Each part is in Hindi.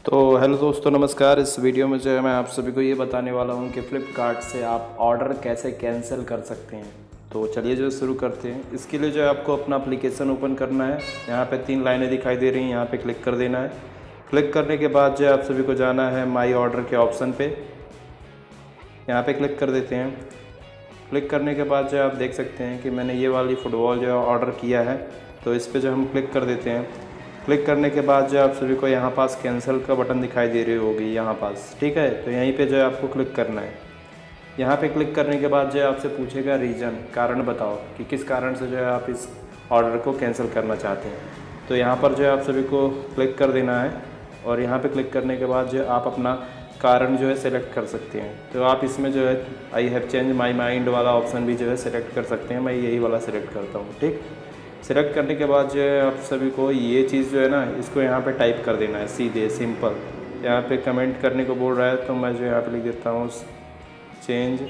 तो हेलो दोस्तों, नमस्कार। इस वीडियो में जो है मैं आप सभी को ये बताने वाला हूँ कि फ़्लिपकार्ट से आप ऑर्डर कैसे कैंसिल कर सकते हैं। तो चलिए जो शुरू करते हैं। इसके लिए जो है आपको अपना एप्लीकेशन ओपन करना है। यहाँ पे 3 लाइनें दिखाई दे रही हैं, यहाँ पे क्लिक कर देना है। क्लिक करने के बाद जो है आप सभी को जाना है माई ऑर्डर के ऑप्शन पे, यहाँ पे क्लिक कर देते हैं। क्लिक करने के बाद जो है आप देख सकते हैं कि मैंने ये वाली फुटबॉल जो है ऑर्डर किया है, तो इस पर जो हम क्लिक कर देते हैं। क्लिक करने के बाद जो आप सभी को यहाँ पास कैंसिल का बटन दिखाई दे रही होगी यहाँ पास, ठीक है। तो यहीं पे जो है आपको क्लिक करना है। यहाँ पे क्लिक करने के बाद जो है आपसे पूछेगा रीज़न, कारण बताओ कि किस कारण से जो है आप इस ऑर्डर को कैंसिल करना चाहते हैं। तो यहाँ पर जो है आप सभी को क्लिक कर देना है और यहाँ पे क्लिक करने के बाद जो है आप अपना कारण जो है सेलेक्ट कर सकते हैं। तो आप इसमें जो है I have change my mind वाला ऑप्शन भी जो है सेलेक्ट कर सकते हैं। मैं यही वाला सेलेक्ट करता हूँ, ठीक। सेलेक्ट करने के बाद जो है आप सभी को ये चीज़ जो है ना, इसको यहाँ पे टाइप कर देना है सीधे सिंपल। यहाँ पे कमेंट करने को बोल रहा है, तो मैं जो यहाँ पे लिख देता हूँ चेंज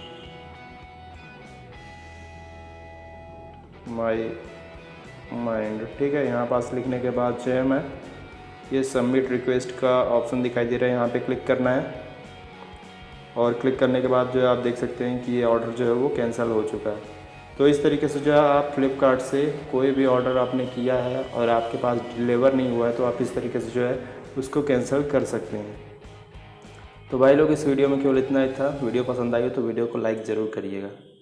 माई माइंड, ठीक है। यहाँ पास लिखने के बाद जो है मैं ये सबमिट रिक्वेस्ट का ऑप्शन दिखाई दे रहा है, यहाँ पे क्लिक करना है। और क्लिक करने के बाद जो है आप देख सकते हैं कि ये ऑर्डर जो है वो कैंसिल हो चुका है। तो इस तरीके से जो है आप फ्लिपकार्ट से कोई भी ऑर्डर आपने किया है और आपके पास डिलीवर नहीं हुआ है, तो आप इस तरीके से जो है उसको कैंसिल कर सकते हैं। तो भाई लोग, इस वीडियो में केवल इतना ही था। वीडियो पसंद आई हो तो वीडियो को लाइक ज़रूर करिएगा।